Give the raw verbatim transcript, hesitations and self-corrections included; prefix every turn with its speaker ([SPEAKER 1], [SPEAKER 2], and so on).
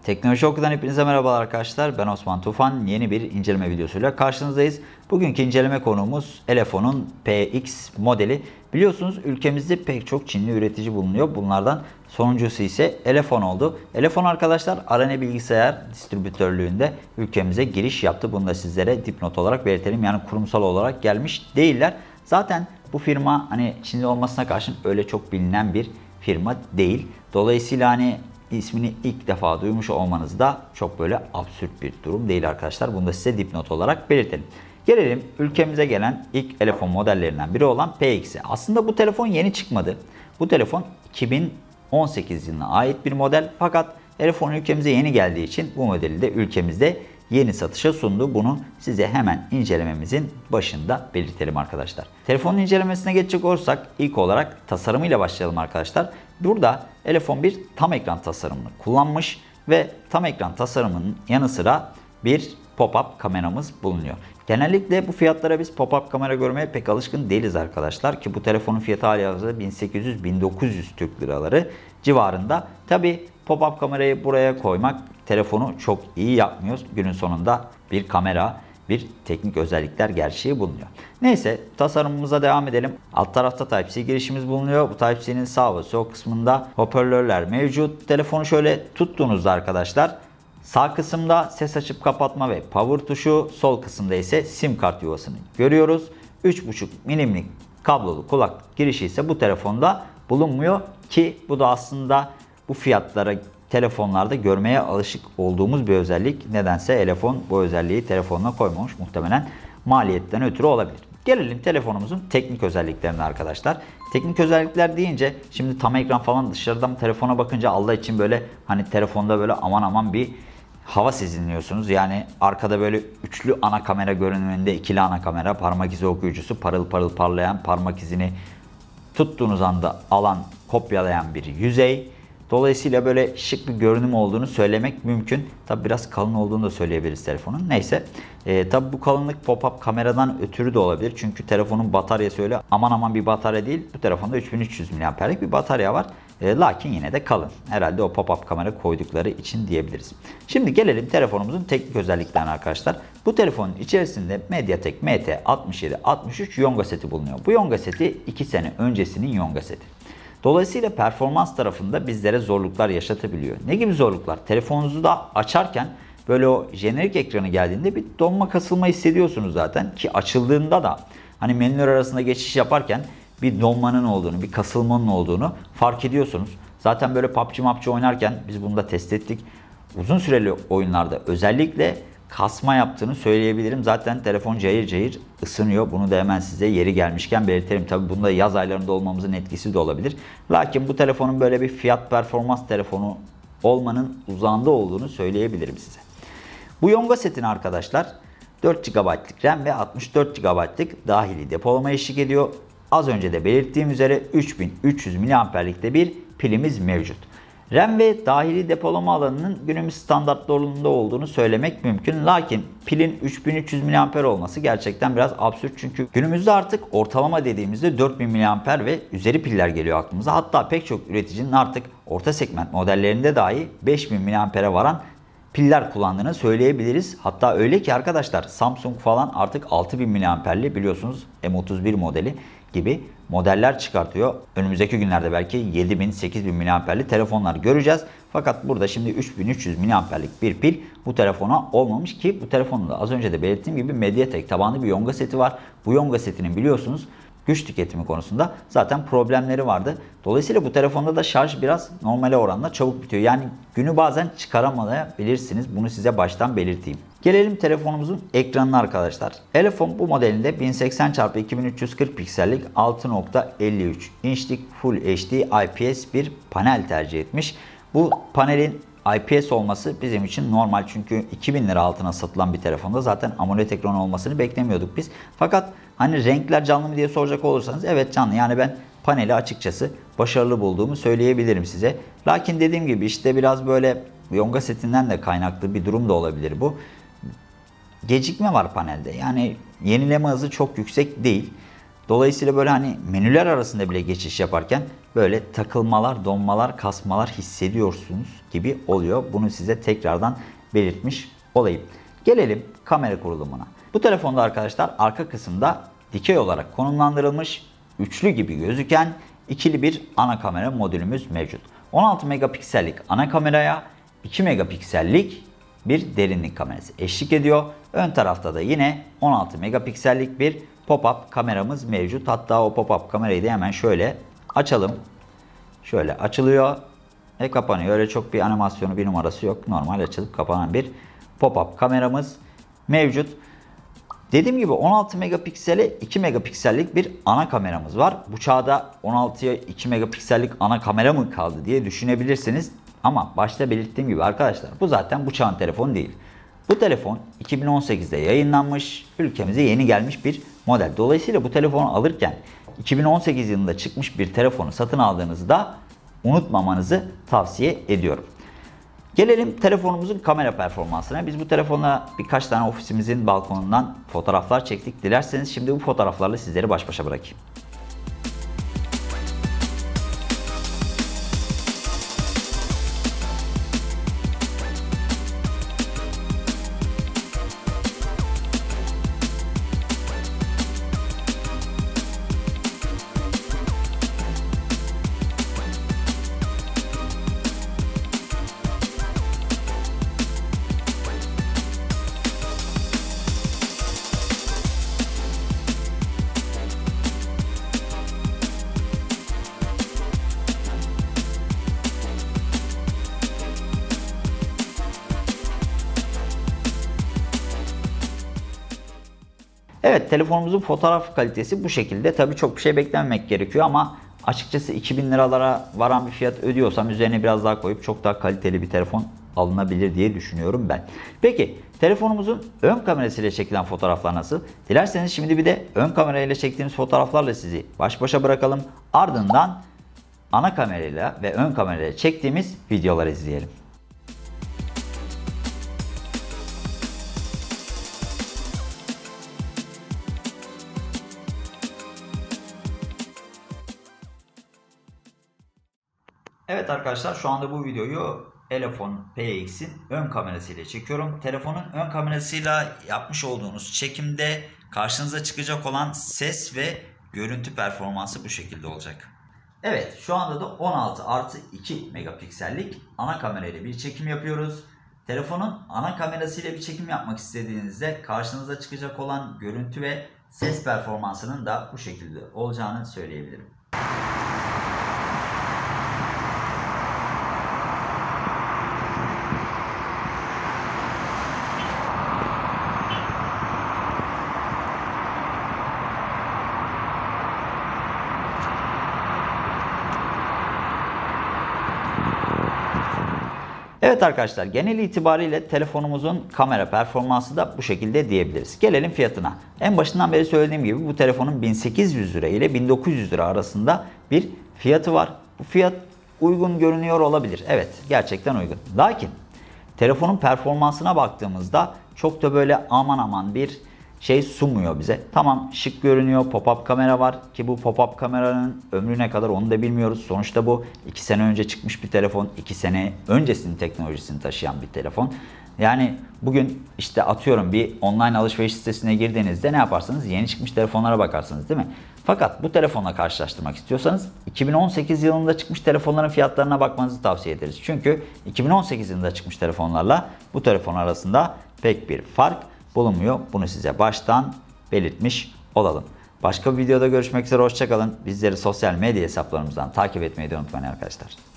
[SPEAKER 1] Teknoloji Oku'dan hepinize merhabalar arkadaşlar. Ben Osman Tufan. Yeni bir inceleme videosuyla karşınızdayız. Bugünkü inceleme konuğumuz Elefon'un P X modeli. Biliyorsunuz ülkemizde pek çok Çinli üretici bulunuyor. Bunlardan sonuncusu ise Elefon oldu. Elefon arkadaşlar Arena Bilgisayar distribütörlüğünde ülkemize giriş yaptı. Bunu da sizlere dipnot olarak belirtelim. Yani kurumsal olarak gelmiş değiller. Zaten bu firma hani Çinli olmasına karşın öyle çok bilinen bir firma değil. Dolayısıyla hani ismini ilk defa duymuş olmanız da çok böyle absürt bir durum değil arkadaşlar. Bunu da size dipnot olarak belirtelim. Gelelim ülkemize gelen ilk Elefon modellerinden biri olan P X'e. Aslında bu telefon yeni çıkmadı. Bu telefon iki bin on sekiz yılına ait bir model. Fakat Elefon ülkemize yeni geldiği için bu modeli de ülkemizde yeni satışa sundu. Bunu size hemen incelememizin başında belirtelim arkadaşlar. Telefonun incelemesine geçecek olursak ilk olarak tasarımıyla başlayalım arkadaşlar. Burada Elefon bir tam ekran tasarımını kullanmış ve tam ekran tasarımının yanı sıra bir pop-up kameramız bulunuyor. Genellikle bu fiyatlara biz pop-up kamera görmeye pek alışkın değiliz arkadaşlar ki bu telefonun fiyatı halihazırda bin sekiz yüz bin dokuz yüz Türk liraları civarında. Tabi pop-up kamerayı buraya koymak telefonu çok iyi yapmıyor. Günün sonunda bir kamera, bir teknik özellikler gerçeği bulunuyor. Neyse tasarımımıza devam edelim. Alt tarafta Type-C girişimiz bulunuyor. Bu Type-C'nin sağ ve sol kısmında hoparlörler mevcut. Telefonu şöyle tuttuğunuzda arkadaşlar sağ kısımda ses açıp kapatma ve power tuşu, sol kısımda ise sim kart yuvasını görüyoruz. üç buçuk milimlik kablolu kulaklık girişi ise bu telefonda bulunmuyor ki bu da aslında bu fiyatlara telefonlarda görmeye alışık olduğumuz bir özellik. Nedense Elefon bu özelliği telefonuna koymamış. Muhtemelen maliyetten ötürü olabilir. Gelelim telefonumuzun teknik özelliklerine arkadaşlar. Teknik özellikler deyince şimdi tam ekran falan dışarıdan telefona bakınca Allah için böyle hani telefonda böyle aman aman bir hava sezinliyorsunuz. Yani arkada böyle üçlü ana kamera görünümünde ikili ana kamera, parmak izi okuyucusu, parıl parıl parlayan, parmak izini tuttuğunuz anda alan, kopyalayan bir yüzey. Dolayısıyla böyle şık bir görünüm olduğunu söylemek mümkün. Tabi biraz kalın olduğunu da söyleyebiliriz telefonun. Neyse. E, tabi bu kalınlık pop-up kameradan ötürü de olabilir. Çünkü telefonun bataryası öyle aman aman bir batarya değil. Bu telefonda üç bin üç yüz miliamperlik bir batarya var. E, lakin yine de kalın. Herhalde o pop-up kamera koydukları için diyebiliriz. Şimdi gelelim telefonumuzun teknik özelliklerine arkadaşlar. Bu telefonun içerisinde MediaTek M T altmış yedi altmış üç Yonga seti bulunuyor. Bu Yonga seti iki sene öncesinin Yonga seti. Dolayısıyla performans tarafında bizlere zorluklar yaşatabiliyor. Ne gibi zorluklar? Telefonunuzu da açarken böyle o jenerik ekranı geldiğinde bir donma kasılma hissediyorsunuz zaten. Ki açıldığında da hani menüler arasında geçiş yaparken bir donmanın olduğunu, bir kasılmanın olduğunu fark ediyorsunuz. Zaten böyle P U B G M A P G oynarken biz bunu da test ettik. Uzun süreli oyunlarda özellikle kasma yaptığını söyleyebilirim. Zaten telefon cayır cayır ısınıyor. Bunu da hemen size yeri gelmişken belirtelim. Tabi bunda yaz aylarında olmamızın etkisi de olabilir. Lakin bu telefonun böyle bir fiyat performans telefonu olmanın uzağında olduğunu söyleyebilirim size. Bu Yonga setine arkadaşlar dört gigabaytlık RAM ve altmış dört gigabaytlık dahili depolama eşlik ediyor. Az önce de belirttiğim üzere üç bin üç yüz miliamperlikte bir pilimiz mevcut. RAM ve dahili depolama alanının günümüz standartlarında olduğunu söylemek mümkün. Lakin pilin üç bin üç yüz miliamper olması gerçekten biraz absürt. Çünkü günümüzde artık ortalama dediğimizde dört bin miliamper ve üzeri piller geliyor aklımıza. Hatta pek çok üreticinin artık orta segment modellerinde dahi beş bin miliampere varan piller kullandığını söyleyebiliriz. Hatta öyle ki arkadaşlar Samsung falan artık altı bin miliamperli biliyorsunuz M otuz bir modeli gibi modeller çıkartıyor. Önümüzdeki günlerde belki yedi bin sekiz bin miliamperli telefonlar göreceğiz. Fakat burada şimdi üç bin üç yüz miliamperlik bir pil bu telefona olmamış ki bu telefonun da az önce de belirttiğim gibi MediaTek tabanlı bir Yonga seti var. Bu Yonga setinin biliyorsunuz güç tüketimi konusunda zaten problemleri vardı. Dolayısıyla bu telefonda da şarj biraz normale oranla çabuk bitiyor. Yani günü bazen çıkaramayabilirsiniz. Bunu size baştan belirteyim. Gelelim telefonumuzun ekranına arkadaşlar. Elefon bu modelinde bin seksen çarpı iki bin üç yüz kırk piksellik altı nokta elli üç inçlik Full H D I P S bir panel tercih etmiş. Bu panelin I P S olması bizim için normal çünkü iki bin lira altına satılan bir telefonda zaten AMOLED ekran olmasını beklemiyorduk biz. Fakat hani renkler canlı mı diye soracak olursanız evet canlı. Yani ben paneli açıkçası başarılı bulduğumu söyleyebilirim size. Lakin dediğim gibi işte biraz böyle Yonga setinden de kaynaklı bir durum da olabilir bu. Gecikme var panelde. Yani yenileme hızı çok yüksek değil. Dolayısıyla böyle hani menüler arasında bile geçiş yaparken böyle takılmalar, donmalar, kasmalar hissediyorsunuz gibi oluyor. Bunu size tekrardan belirtmiş olayım. Gelelim kamera kurulumuna. Bu telefonda arkadaşlar arka kısımda dikey olarak konumlandırılmış, üçlü gibi gözüken ikili bir ana kamera modülümüz mevcut. on altı megapiksellik ana kameraya iki megapiksellik bir derinlik kamerası eşlik ediyor. Ön tarafta da yine on altı megapiksellik bir pop-up kameramız mevcut. Hatta o pop-up kamerayı da hemen şöyle açalım. Şöyle açılıyor ve kapanıyor. Öyle çok bir animasyonu, bir numarası yok. Normal açılıp kapanan bir pop-up kameramız mevcut. Dediğim gibi on altı megapiksele iki megapiksellik bir ana kameramız var. Bu çağda on altıya iki megapiksellik ana kamera mı kaldı diye düşünebilirsiniz. Ama başta belirttiğim gibi arkadaşlar bu zaten bu çağın telefonu değil. Bu telefon iki bin on sekizde yayınlanmış, ülkemize yeni gelmiş bir model. Dolayısıyla bu telefonu alırken iki bin on sekiz yılında çıkmış bir telefonu satın aldığınızda unutmamanızı tavsiye ediyorum. Gelelim telefonumuzun kamera performansına. Biz bu telefonla birkaç tane ofisimizin balkonundan fotoğraflar çektik. Dilerseniz şimdi bu fotoğraflarla sizleri baş başa bırakayım. Evet, telefonumuzun fotoğraf kalitesi bu şekilde. Tabii çok bir şey beklenmemek gerekiyor ama açıkçası iki bin liralara varan bir fiyat ödüyorsam üzerine biraz daha koyup çok daha kaliteli bir telefon alınabilir diye düşünüyorum ben. Peki telefonumuzun ön kamerasıyla çekilen fotoğraflar nasıl? Dilerseniz şimdi bir de ön kamerayla çektiğimiz fotoğraflarla sizi baş başa bırakalım. Ardından ana kamerayla ve ön kamerayla çektiğimiz videoları izleyelim. Evet arkadaşlar, şu anda bu videoyu Elefon P X'in ön kamerasıyla çekiyorum. Telefonun ön kamerasıyla yapmış olduğunuz çekimde karşınıza çıkacak olan ses ve görüntü performansı bu şekilde olacak. Evet, şu anda da on altı artı iki megapiksellik ana kamerayla bir çekim yapıyoruz. Telefonun ana kamerasıyla bir çekim yapmak istediğinizde karşınıza çıkacak olan görüntü ve ses performansının da bu şekilde olacağını söyleyebilirim. Evet arkadaşlar, genel itibariyle telefonumuzun kamera performansı da bu şekilde diyebiliriz. Gelelim fiyatına. En başından beri söylediğim gibi bu telefonun bin sekiz yüz lira ile bin dokuz yüz lira arasında bir fiyatı var. Bu fiyat uygun görünüyor olabilir. Evet, gerçekten uygun. Lakin telefonun performansına baktığımızda çok da böyle aman aman bir şey sunmuyor bize. Tamam, şık görünüyor. Pop-up kamera var ki bu pop-up kameranın ömrü ne kadar onu da bilmiyoruz. Sonuçta bu iki sene önce çıkmış bir telefon. iki sene öncesinin teknolojisini taşıyan bir telefon. Yani bugün işte atıyorum bir online alışveriş sitesine girdiğinizde ne yaparsınız? Yeni çıkmış telefonlara bakarsınız, değil mi? Fakat bu telefonla karşılaştırmak istiyorsanız iki bin on sekiz yılında çıkmış telefonların fiyatlarına bakmanızı tavsiye ederiz. Çünkü iki bin on sekiz yılında çıkmış telefonlarla bu telefon arasında pek bir fark bulunmuyor. Bunu size baştan belirtmiş olalım. Başka bir videoda görüşmek üzere. Hoşça kalın. Bizleri sosyal medya hesaplarımızdan takip etmeyi de unutmayın arkadaşlar.